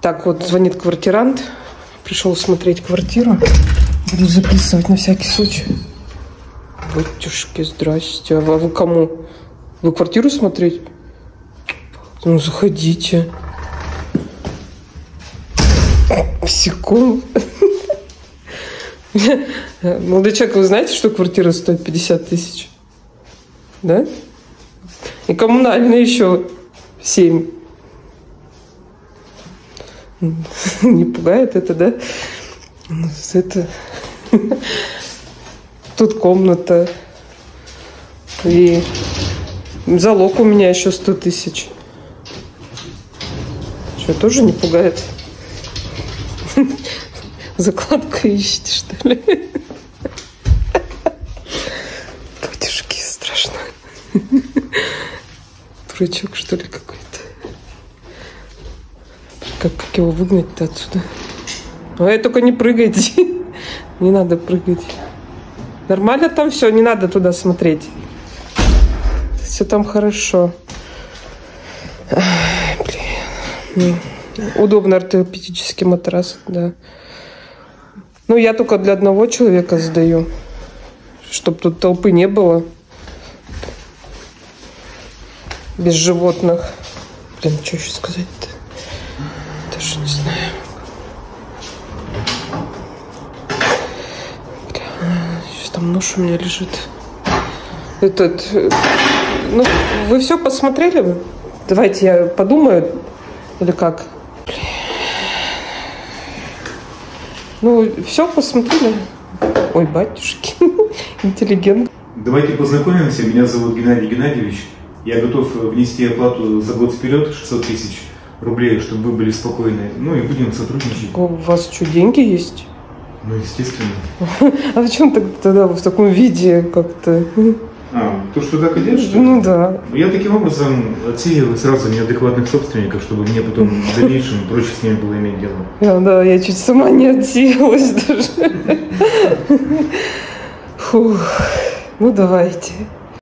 Так, вот звонит квартирант. Пришел смотреть квартиру. Буду записывать на всякий случай. Батюшки, здрасте. А вы кому? Вы квартиру смотреть? Ну, заходите. Секунду. Молодой человек, вы знаете, что квартира стоит 50 тысяч? Да? И коммунальные еще 7. Не пугает это, да? Это... Тут комната. И залог у меня еще 100 тысяч. Что, тоже не пугает? Закладку ищете, что ли? Батюшки, страшно. Дурачок, что ли, какой-то. Как его выгнать-то отсюда? Ой, только не прыгайте. Не надо прыгать. Нормально там все, не надо туда смотреть. Все там хорошо. Ай, блин. Удобный ортопедический матрас, да. Ну, я только для одного человека сдаю. Чтоб тут толпы не было. Без животных. Блин, что еще сказать-то? Даже не знаю. Сейчас там нож у меня лежит. Этот... Ну, вы все посмотрели? Давайте я подумаю. Или как? Ну, все посмотрели. Ой, батюшки. Интеллигент. Давайте познакомимся. Меня зовут Геннадий Геннадьевич. Я готов внести оплату за год вперед 600 тысяч рублей, чтобы вы были спокойны. Ну и будем сотрудничать. У вас что, деньги есть? Ну, естественно. А зачем тогда в таком виде как-то? То, что так идет, что ли? Ну да. Я таким образом отсеиваю сразу неадекватных собственников, чтобы мне потом в дальнейшем проще с ними было иметь дело. Да, я чуть сама не отсеялась даже. Фух. Ну давайте.